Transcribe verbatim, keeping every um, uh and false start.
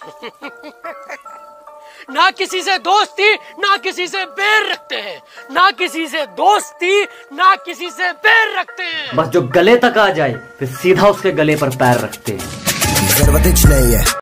ना किसी से दोस्ती ना किसी से बैर रखते हैं, ना किसी से दोस्ती ना किसी से बैर रखते हैं। बस जो गले तक आ जाए फिर सीधा उसके गले पर पैर रखते हैं। जरूरत नहीं है।